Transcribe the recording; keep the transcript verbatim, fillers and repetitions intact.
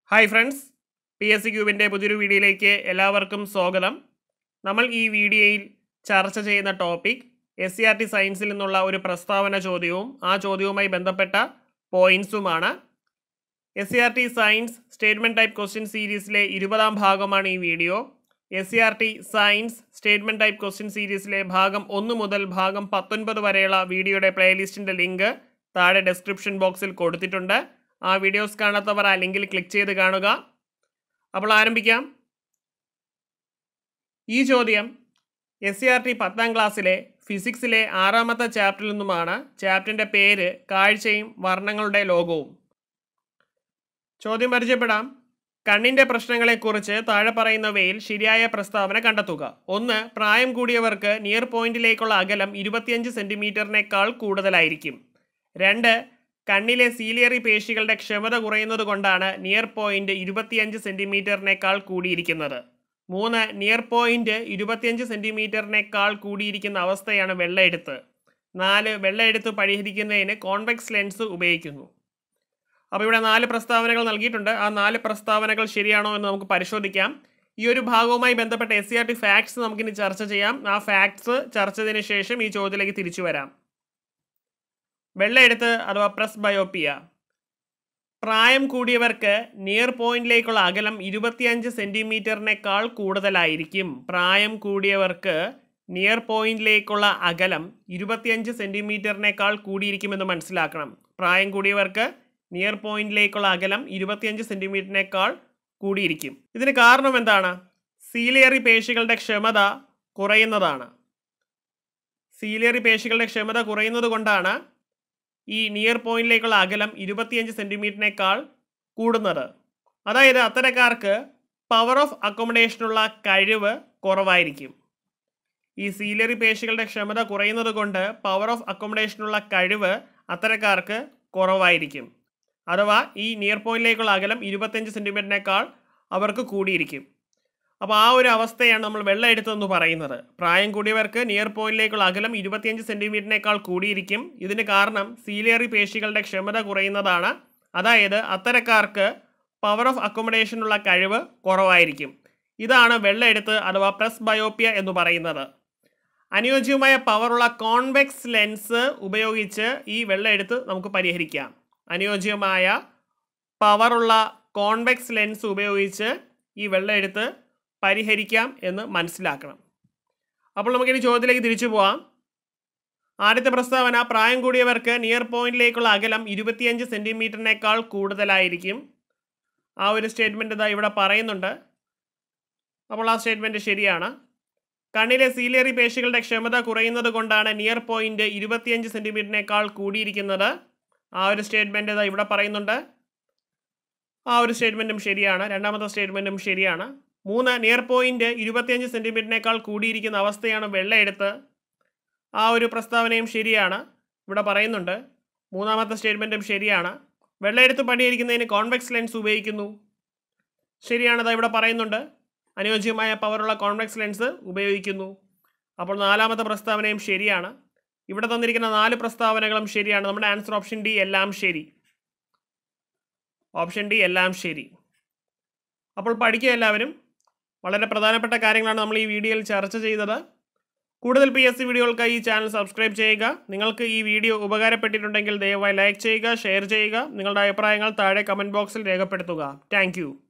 Hi friends, P S C ക്യൂബിൻ്റെ പുതിയൊരു വീഡിയോയിലേക്ക് എല്ലാവർക്കും സ്വാഗതം. നമ്മൾ ഈ വീഡിയോയിൽ ചർച്ച ചെയ്യുന്ന topic S C R T സയൻസിൽ നിന്നുള്ള ഒരു പ്രസ്താവന ചോദ്യവും ആ ചോദ്യവുമായി ബന്ധപ്പെട്ട പോയിന്റ്സുമാണ്. S C R T science statement type question സീരീസിലെ ഇരുപതാം ഭാഗമാണ് ഈ വീഡിയോ. S C R T science statement type question സീരീസിലെ ഭാഗം ഒന്ന് മുതൽ ഭാഗം പത്തൊൻപത് വരെയുള്ള വീഡിയോയുടെ പ്ലേലിസ്റ്റിൻ്റെ ലിങ്ക് താഴെ ഡിസ്ക്രിപ്ഷൻ ബോക്സിൽ കൊടുത്തിട്ടുണ്ട്. ആ വീഡിയോസ് കാണാത്തവർ ആ ലിങ്കിൽ ക്ലിക്ക് ചെയ്ത് കാണുക. അപ്പോൾ ആരംഭിക്കാം. ഈ ചോദ്യം എസ് സി ആർ ടി പത്താം ക്ലാസ്സിലെ ഫിസിക്സിലെ ആറാമത്തെ ചാപ്റ്ററിൽ നിന്നുമാണ്. ചാപ്റ്ററിൻ്റെ പേര് കാഴ്ചയും വർണ്ണങ്ങളുടെ ലോകവും. ചോദ്യം പരിചയപ്പെടാം. കണ്ണിൻ്റെ പ്രശ്നങ്ങളെക്കുറിച്ച് താഴെ പറയുന്നവയിൽ ശരിയായ പ്രസ്താവന കണ്ടെത്തുക. ഒന്ന്, പ്രായം കൂടിയവർക്ക് നിയർ പോയിന്റിലേക്കുള്ള അകലം ഇരുപത്തിയഞ്ച് സെൻറ്റിമീറ്ററിനേക്കാൾ കൂടുതലായിരിക്കും. രണ്ട്, കണ്ണിലെ സീലിയറി പേശികളുടെ ക്ഷമത കുറയുന്നത് കൊണ്ടാണ് നിയർ പോയിന്റ് ഇരുപത്തിയഞ്ച് സെൻറ്റിമീറ്ററിനേക്കാൾ കൂടിയിരിക്കുന്നത്. മൂന്ന്, നിയർ പോയിന്റ് ഇരുപത്തിയഞ്ച് സെൻറ്റിമീറ്ററിനേക്കാൾ കൂടിയിരിക്കുന്ന അവസ്ഥയാണ് വെള്ളയെഴുത്ത്. നാല്, വെള്ളയെഴുത്ത് പരിഹരിക്കുന്നതിന് കോൺവെക്സ് ലെൻസ് ഉപയോഗിക്കുന്നു. അപ്പോൾ ഇവിടെ നാല് പ്രസ്താവനകൾ നൽകിയിട്ടുണ്ട്. ആ നാല് പ്രസ്താവനകൾ ശരിയാണോ എന്ന് നമുക്ക് പരിശോധിക്കാം. ഈ ഒരു ഭാഗവുമായി ബന്ധപ്പെട്ട S C R T facts നമുക്കിനി ചർച്ച ചെയ്യാം. ആ ഫാക്ട്സ് ചർച്ച ചെയ്തതിന് ശേഷം ഈ ചോദ്യത്തിലേക്ക് തിരിച്ചു വരാം. വെള്ളയെഴുത്ത് അഥവാ പ്രസ് ബയോപ്പിയ. പ്രായം കൂടിയവർക്ക് നിയർ പോയിന്റിലേക്കുള്ള അകലം ഇരുപത്തിയഞ്ച് സെൻറ്റിമീറ്ററിനേക്കാൾ കൂടുതലായിരിക്കും. പ്രായം കൂടിയവർക്ക് നിയർ പോയിന്റിലേക്കുള്ള അകലം ഇരുപത്തിയഞ്ച് സെൻറ്റിമീറ്ററിനേക്കാൾ കൂടിയിരിക്കുമെന്ന് മനസ്സിലാക്കണം. പ്രായം കൂടിയവർക്ക് നിയർ പോയിന്റിലേക്കുള്ള അകലം ഇരുപത്തിയഞ്ച് സെൻറ്റിമീറ്ററിനേക്കാൾ കൂടിയിരിക്കും. ഇതിന് കാരണം എന്താണ്? സീലിയറി പേശികളുടെ ക്ഷമത കുറയുന്നതാണ്. സീലിയറി പേശികളുടെ ക്ഷമത കുറയുന്നത് കൊണ്ടാണ് ഈ നിയർ പോയിന്റിലേക്കുള്ള അകലം ഇരുപത്തിയഞ്ച് സെൻറ്റിമീറ്ററിനേക്കാൾ കൂടുന്നത്. അതായത് അത്തരക്കാർക്ക് പവർ ഓഫ് അക്കോമഡേഷനുള്ള കഴിവ് കുറവായിരിക്കും. ഈ സീലിയറി പേശികളുടെ ക്ഷമത കുറയുന്നത് കൊണ്ട് പവർ ഓഫ് അക്കോമഡേഷനുള്ള കഴിവ് അത്തരക്കാർക്ക് കുറവായിരിക്കും. അഥവാ ഈ നിയർ പോയിന്റിലേക്കുള്ള അകലം ഇരുപത്തിയഞ്ച് സെൻറ്റിമീറ്ററിനേക്കാൾ അവർക്ക് കൂടിയിരിക്കും. അപ്പോൾ ആ ഒരു അവസ്ഥയാണ് നമ്മൾ വെള്ളയെഴുത്തെന്ന് പറയുന്നത്. പ്രായം കൂടിയവർക്ക് നിയർ പോയിന്റിലേക്കുള്ള അകലം ഇരുപത്തിയഞ്ച് സെൻറ്റിമീറ്ററിനേക്കാൾ കൂടിയിരിക്കും. ഇതിന് കാരണം സീലിയറി പേശികളുടെ ക്ഷമത കുറയുന്നതാണ്. അതായത് അത്തരക്കാർക്ക് പവർ ഓഫ് അക്കോമഡേഷനുള്ള കഴിവ് കുറവായിരിക്കും. ഇതാണ് വെള്ളയെഴുത്ത് അഥവാ പ്രസ് ബയോപ്പിയ എന്ന് പറയുന്നത്. അനുയോജ്യമായ പവറുള്ള കോൺവെക്സ് ലെൻസ് ഉപയോഗിച്ച് ഈ വെള്ളയെഴുത്ത് നമുക്ക് പരിഹരിക്കാം. അനുയോജ്യമായ പവറുള്ള കോൺവെക്സ് ലെൻസ് ഉപയോഗിച്ച് ഈ വെള്ളയെഴുത്ത് പരിഹരിക്കാം എന്ന് മനസ്സിലാക്കണം. അപ്പോൾ നമുക്കിനി ചോദ്യത്തിലേക്ക് തിരിച്ചു പോവാം. ആദ്യത്തെ പ്രസ്താവന, പ്രായം കൂടിയവർക്ക് നിയർ പോയിന്റിലേക്കുള്ള അകലം ഇരുപത്തിയഞ്ച് സെൻറ്റിമീറ്ററിനേക്കാൾ കൂടുതലായിരിക്കും. ആ ഒരു സ്റ്റേറ്റ്മെൻറ്റ് ഇതാ ഇവിടെ പറയുന്നുണ്ട്. അപ്പോൾ ആ സ്റ്റേറ്റ്മെൻറ്റ് ശരിയാണ്. കണ്ണിലെ സീലിയറി പേശികളുടെ ക്ഷമത കുറയുന്നത് കൊണ്ടാണ് നിയർ പോയിന്റ് ഇരുപത്തിയഞ്ച് സെൻറ്റിമീറ്ററിനേക്കാൾ കൂടിയിരിക്കുന്നത്. ആ ഒരു സ്റ്റേറ്റ്മെൻറ്റ് ഇതാ ഇവിടെ പറയുന്നുണ്ട്. ആ ഒരു സ്റ്റേറ്റ്മെൻറ്റും ശരിയാണ്. രണ്ടാമത്തെ സ്റ്റേറ്റ്മെൻറ്റും ശരിയാണ്. മൂന്ന്, നിയർ പോയിന്റ് ഇരുപത്തിയഞ്ച് സെൻറ്റിമീറ്ററിനേക്കാൾ കൂടിയിരിക്കുന്ന അവസ്ഥയാണ് വെള്ളയെഴുത്ത്. ആ ഒരു പ്രസ്താവനയും ശരിയാണ്. ഇവിടെ പറയുന്നുണ്ട്. മൂന്നാമത്തെ സ്റ്റേറ്റ്മെൻറ്റും ശരിയാണ്. വെള്ളയെഴുത്ത് പരിഹരിക്കുന്നതിന് കോൺവെക്സ് ലെൻസ് ഉപയോഗിക്കുന്നു. ശരിയാണത് ഇവിടെ പറയുന്നുണ്ട്. അനുയോജ്യമായ പവറുള്ള കോൺവെക്സ് ലെൻസ് ഉപയോഗിക്കുന്നു. അപ്പോൾ നാലാമത്തെ പ്രസ്താവനയും ശരിയാണ്. ഇവിടെ തന്നിരിക്കുന്ന നാല് പ്രസ്താവനകളും ശരിയാണ്. നമ്മുടെ ആൻസർ ഓപ്ഷൻ ഡി, എല്ലാം ശരി. ഓപ്ഷൻ ഡി എല്ലാം ശരി. അപ്പോൾ പഠിക്കുക എല്ലാവരും. വളരെ പ്രധാനപ്പെട്ട കാര്യങ്ങളാണ് നമ്മൾ ഈ വീഡിയോയിൽ ചർച്ച ചെയ്തത്. കൂടുതൽ പി എസ് സി വീഡിയോകൾക്കായി ഈ ചാനൽ സബ്സ്ക്രൈബ് ചെയ്യുക. നിങ്ങൾക്ക് ഈ വീഡിയോ ഉപകാരപ്പെട്ടിട്ടുണ്ടെങ്കിൽ ദയവായി ലൈക്ക് ചെയ്യുക, ഷെയർ ചെയ്യുക. നിങ്ങളുടെ അഭിപ്രായങ്ങൾ താഴെ കമൻറ്റ് ബോക്സിൽ രേഖപ്പെടുത്തുക. താങ്ക്